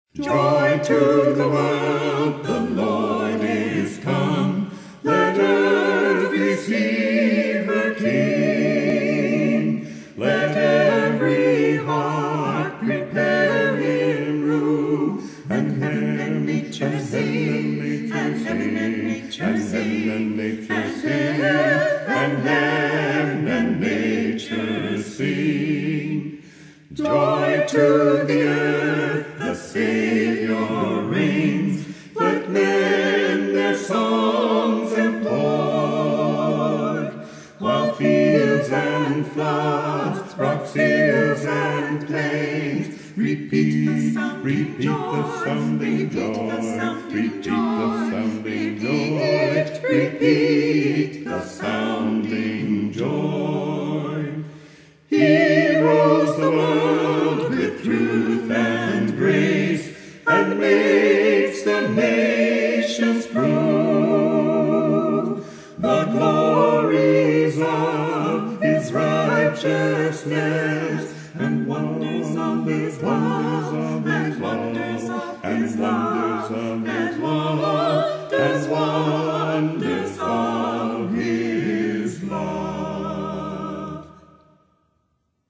Joy to the world, the Lord is come. Let earth receive her King. Let every heart prepare him room. And heaven and nature sing, and heaven and nature sing, and heaven and nature sing. Joy to the earth, the Savior reigns. Let men their songs employ, while fields and floods, rocks, hills and plains, repeat the sounding joy, repeat the sounding joy, repeat the sounding joy. He rules the world with truth and grace, and makes the nations prove the glories of his righteousness, and wonders of his love.